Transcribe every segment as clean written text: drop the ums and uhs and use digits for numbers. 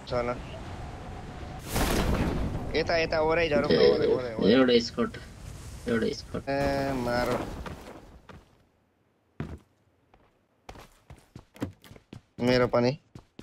चल यता यता ओरै झरौँ न ओरै ओरै ओरै एउटा स्कट ए मारो मेरो पनि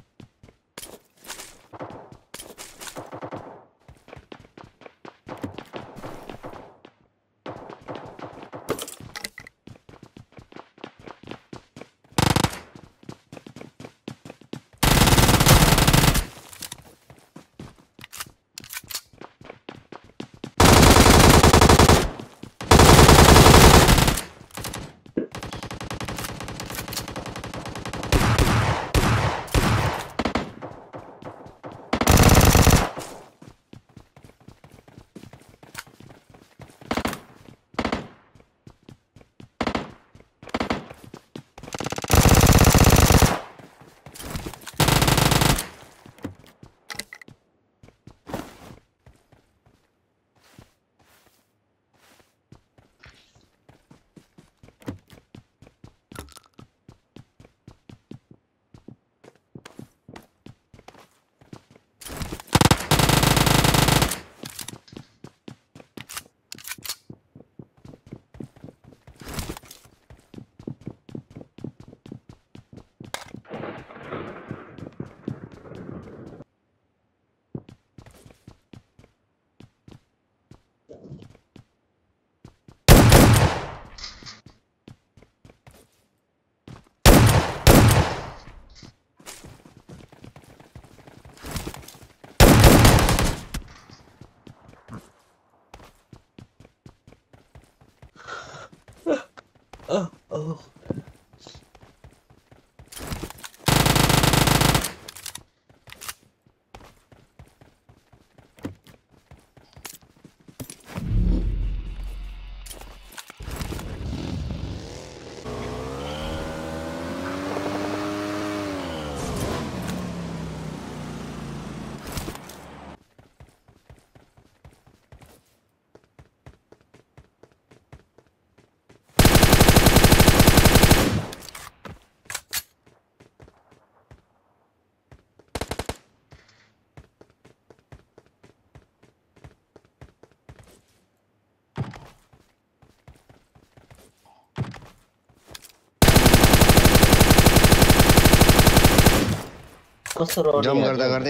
जम्प गर्दा गर्दै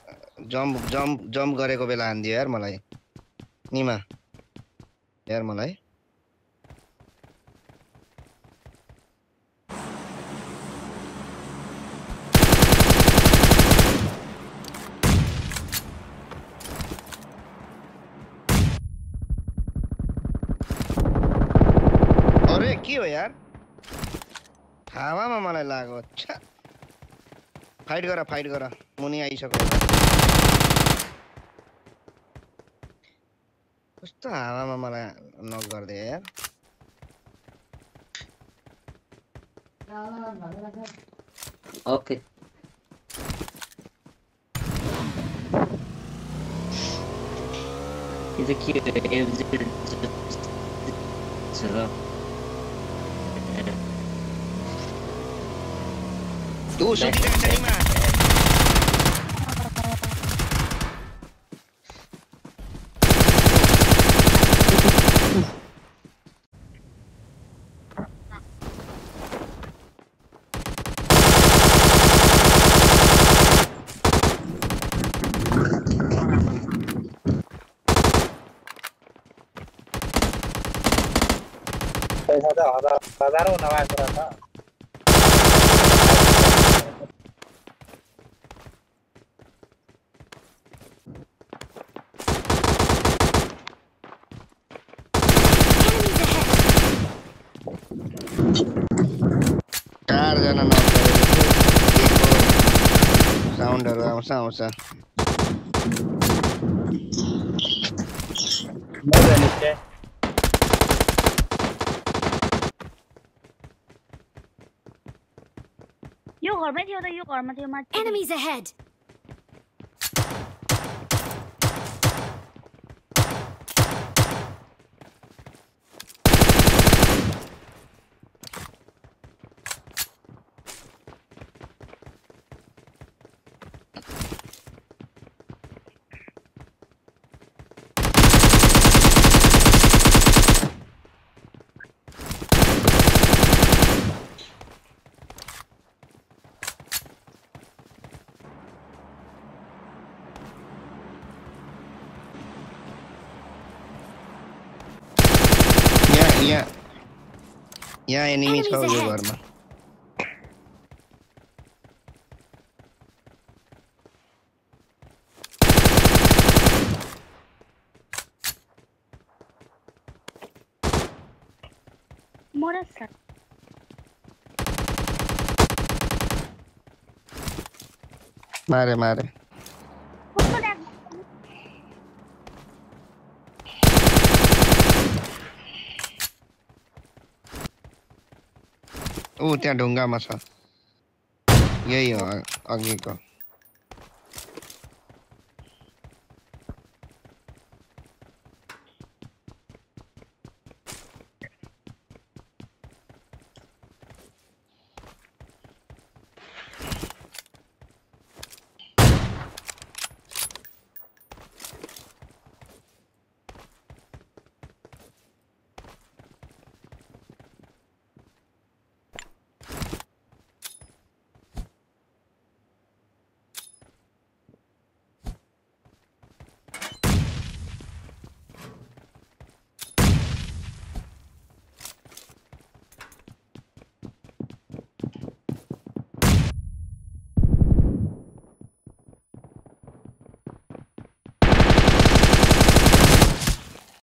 जम्प गरेको बेला हान्दियो यार मलाई निमा यार मलाई अरे के हो यार हावामा मलाई लाग्यो फाइट गर मुनि आइसक्यो कस्तो हावामा मलाई नक गर्दै यार ओके इज के एफजेड चलो तू सुतिरहेछ नि मा पैसा त हजारौं नभएको कुरा त चारजना नक साउन्डहरु आउँछ मजा निस्के यो घरमै थियो त यो घरमा थियो माथि Enemies ahead. यहाँ एनिमी छ Enemies यो ahead. घरमा मोरा सर मारे मारे उसको ड्याग ऊ त्यहाँ ढुङ्गामा छ यही हो अघिको